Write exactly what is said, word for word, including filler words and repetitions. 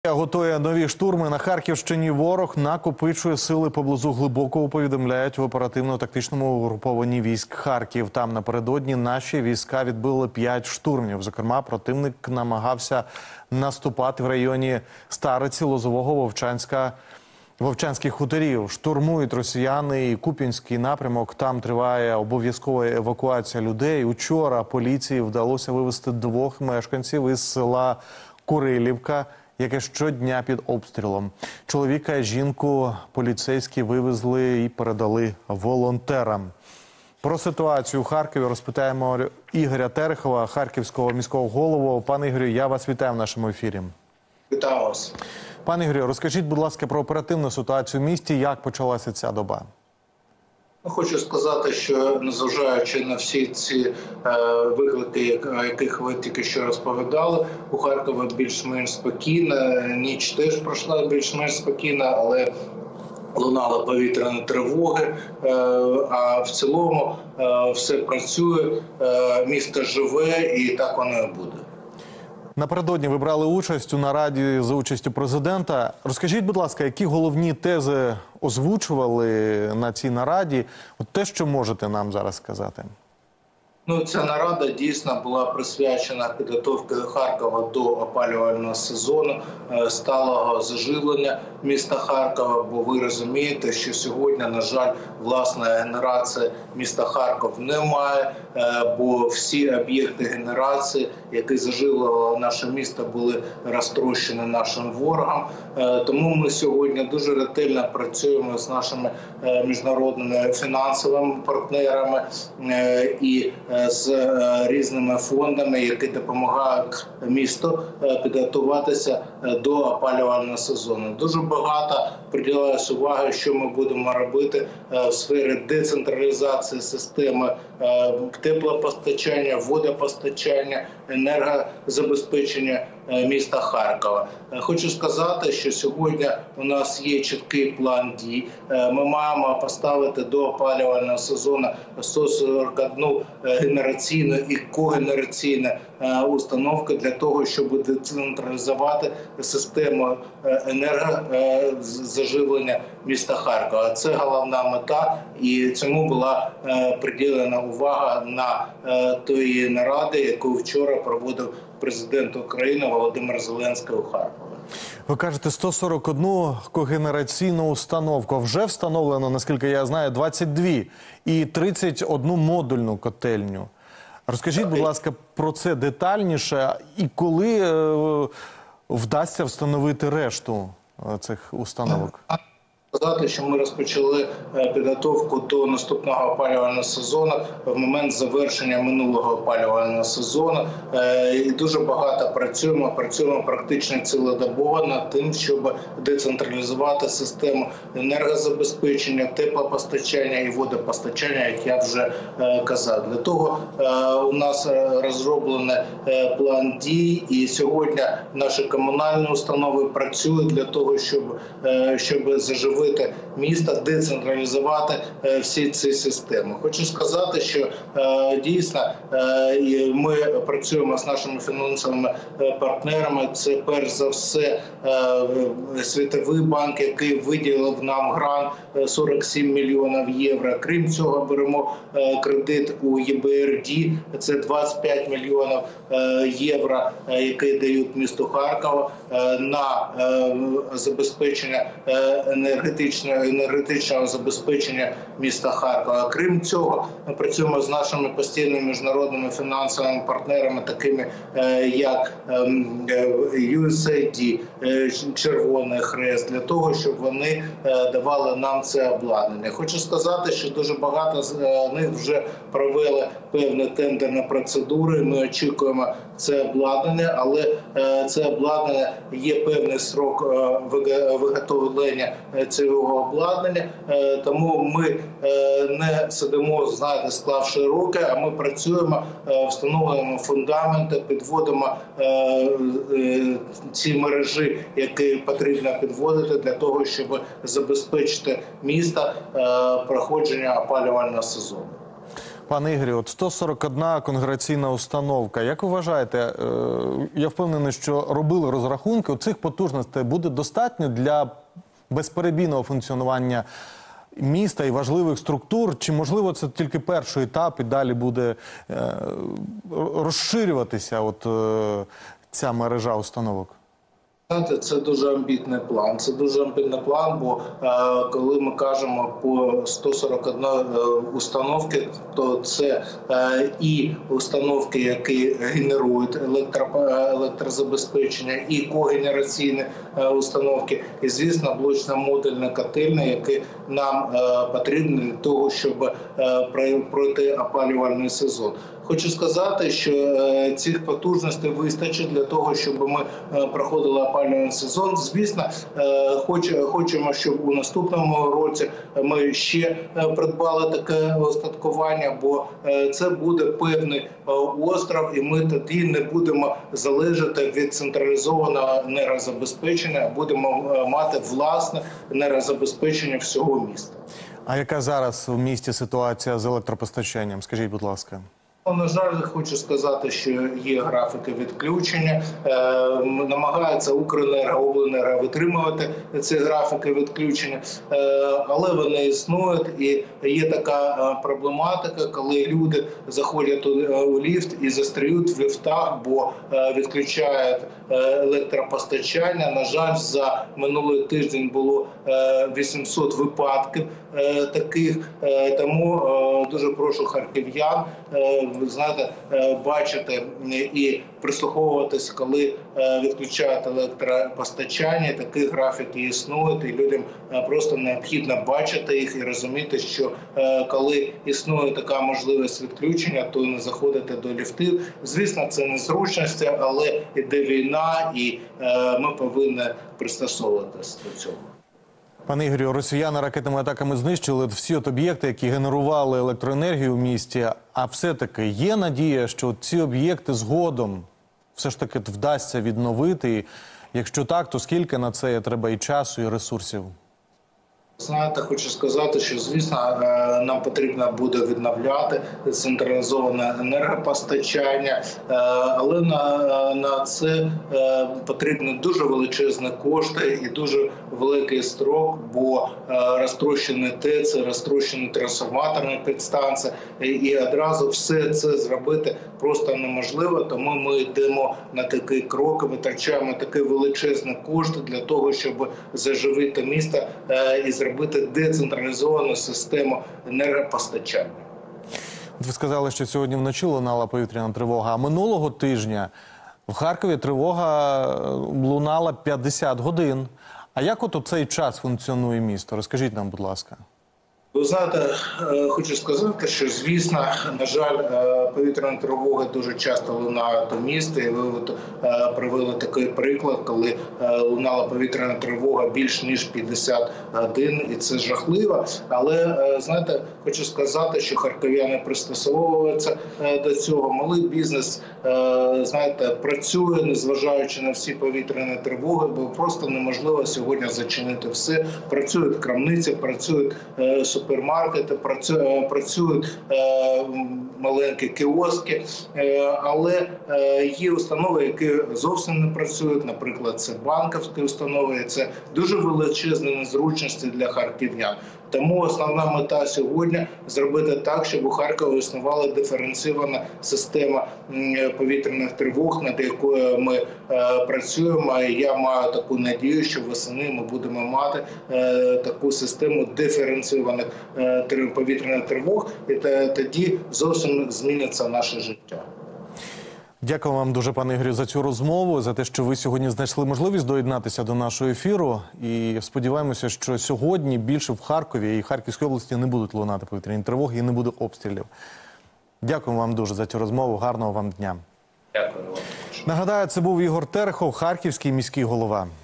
Готує нові штурми на Харківщині. Ворог накопичує сили поблизу Глибокого, повідомляють в оперативно-тактичному угрупованні військ Харків. Там напередодні наші війська відбили п'ять штурмів. Зокрема, противник намагався наступати в районі Стариці, Лозового, Вовчанська, Вовчанських хуторів. Штурмують росіяни і Куп'янський напрямок. Там триває обов'язкова евакуація людей. Учора поліції вдалося вивезти двох мешканців із села Курилівка, яке щодня під обстрілом. Чоловіка і жінку поліцейські вивезли і передали волонтерам. Про ситуацію у Харкові розпитаємо Ігоря Терехова, харківського міського голову. Пане Ігорю, я вас вітаю в нашому ефірі. Вітаю вас. Пане Ігорю, розкажіть, будь ласка, про оперативну ситуацію в місті, як почалася ця доба? Хочу сказати, що незважаючи на всі ці е, виклики, яких ви тільки що розповідали, у Харкові більш-менш спокійно, ніч теж пройшла більш-менш спокійно, але лунали повітряні тривоги, е, а в цілому е, все працює, е, місто живе і так воно і буде. Напередодні ви брали участь у нараді за участю президента. Розкажіть, будь ласка, які головні тези озвучували на цій нараді? От те, що можете нам зараз сказати. Ну, ця нарада дійсно була присвячена підготовці Харкова до опалювального сезону, сталого заживлення міста Харкова, бо ви розумієте, що сьогодні, на жаль, власної генерації міста Харків немає, бо всі об'єкти генерації, які заживлювали наше місто, були розтрощені нашим ворогом. Тому ми сьогодні дуже ретельно працюємо з нашими міжнародними фінансовими партнерами і з різними фондами, які допомагають місту підготуватися до опалювального сезону. Дуже багато приділялось уваги, що ми будемо робити в сфері децентралізації системи теплопостачання, водопостачання, енергозабезпечення міста Харкова. Хочу сказати, що сьогодні у нас є чіткий план дій. Ми маємо поставити до опалювального сезону сто сорок одну генераційну і когенераційну установки для того, щоб децентралізувати систему енергозаживлення міста Харкова. Це головна мета, і цьому була приділена увага на тої наради, яку вчора проводив президент України Володимир Зеленський у Харкові. Ви кажете, сто сорок одну когенераційну установку. Вже встановлено, наскільки я знаю, двадцять дві і тридцять одну модульну котельню. Розкажіть, будь ласка, про це детальніше і коли е, вдасться встановити решту цих установок? Сказати, що ми розпочали підготовку до наступного опалювального сезону в момент завершення минулого опалювального сезону. І дуже багато працюємо, працюємо практично цілодобово над тим, щоб децентралізувати систему енергозабезпечення, теплопостачання і водопостачання, як я вже казав. Для того у нас розроблений план дій, і сьогодні наші комунальні установи працюють для того, щоб, щоб заживити міста, децентралізувати всі ці системи. Хочу сказати, що дійсно ми працюємо з нашими фінансовими партнерами. Це перш за все Світовий банк, який виділив нам грант сорок сім мільйонів євро. Крім цього, беремо кредит у Е Б Р Д, це двадцять п'ять мільйонів євро, які дають місту Харкова на забезпечення енергетичного енергетичного забезпечення міста Харкова. Крім цього, ми працюємо з нашими постійними міжнародними фінансовими партнерами, такими як Ю Ес Ей Ді, Червоний Хрест, для того, щоб вони давали нам це обладнання. Хочу сказати, що дуже багато з них вже провели певні тендерні процедури. Ми очікуємо це обладнання, але це обладнання є певний срок виготовлення цього обладнання, тому ми не сидимо, знаєте, склавши руки, а ми працюємо, встановлюємо фундаменти, підводимо ці мережі, які потрібно підводити для того, щоб забезпечити місто проходження опалювального сезону. Пане Ігорю, от сто сорок одна конгрегаційна установка. Як ви вважаєте, е, я впевнений, що робили розрахунки, цих потужностей буде достатньо для безперебійного функціонування міста і важливих структур? Чи, можливо, це тільки перший етап і далі буде е, розширюватися от, е, ця мережа установок? Це дуже амбітний план. Це дуже амбітний план, бо е, коли ми кажемо по сто сорок одній е, установки, то це е, і установки, які генерують електро, електрозабезпечення, і когенераційні е, установки, і, звісно, блочно-модульні котельні, які нам е, потрібні для того, щоб е, пройти опалювальний сезон. Хочу сказати, що е, цих потужностей вистачить для того, щоб ми е, проходили опалювальний сезон. Звісно, е, хоч, хочемо, щоб у наступному році ми ще е, придбали таке устаткування, бо е, це буде певний е, остров, і ми тоді не будемо залежати від централізованого енергозабезпечення, а будемо е, мати власне енергозабезпечення всього міста. А яка зараз в місті ситуація з електропостачанням? Скажіть, будь ласка. На жаль, хочу сказати, що є графіки відключення. Е, намагається Укренерго, Обленерго витримувати ці графіки відключення, е, але вони існують. І є така проблематика, коли люди заходять у ліфт і застряють в ліфтах, бо е, відключають електропостачання. На жаль, за минулий тиждень було е, вісімсот випадків е, таких, е, тому е, дуже прошу харків'ян, е, ви знаєте, бачити і прислуховуватись, коли відключають електропостачання. Такі графіки існують, і людям просто необхідно бачити їх і розуміти, що коли існує така можливість відключення, то не заходити до ліфтів. Звісно, це незручності, але іде війна, і ми повинні пристосовуватися до цього. Пане Ігорю, росіяни ракетними атаками знищили всі от об'єкти, які генерували електроенергію в місті. А все-таки є надія, що ці об'єкти згодом все ж таки вдасться відновити? І якщо так, то скільки на це треба і часу, і ресурсів? Знаєте, хочу сказати, що, звісно, нам потрібно буде відновляти централізоване енергопостачання, але на, на це потрібні дуже величезні кошти і дуже великий строк, бо розтрощені ТЕЦи, розтрощені трансформаторні підстанції, і одразу все це зробити просто неможливо, тому ми йдемо на такий крок, витрачаємо такі величезні кошти для того, щоб заживити місто і зробити робити децентралізовану систему енергопостачання. Ви сказали, що сьогодні вночі лунала повітряна тривога, а минулого тижня в Харкові тривога лунала п'ятдесят годин. А як от у цей час функціонує місто? Розкажіть нам, будь ласка. Ви знаєте, хочу сказати, що, звісно, на жаль, повітряні тривоги дуже часто лунають у місті. І ви от привели такий приклад, коли лунала повітряна тривога більш ніж п'ятдесят годин, і це жахливо. Але, знаєте, хочу сказати, що харків'яни пристосовуються до цього. Малий бізнес, знаєте, працює, незважаючи на всі повітряні тривоги, бо просто неможливо сьогодні зачинити все. Працюють крамниці, працюють супермаркети, працюють е, маленькі кіоски, е, але е, є установи, які зовсім не працюють, наприклад, це банківські установи, це дуже величезні незручності для харків'ян. Тому основна мета сьогодні – зробити так, щоб у Харкові існувала диференційована система повітряних тривог, над якою ми е, працюємо. І я маю таку надію, що восени ми будемо мати е, таку систему диференційованих е, повітряних тривог, і тоді зовсім зміниться наше життя. Дякую вам дуже, пане Ігорю, за цю розмову, за те, що ви сьогодні знайшли можливість доєднатися до нашого ефіру. І сподіваємося, що сьогодні більше в Харкові і Харківській області не будуть лунати повітряні тривоги і не буде обстрілів. Дякую вам дуже за цю розмову. Гарного вам дня. Дякую вам. Нагадаю, це був Ігор Терехов, харківський міський голова.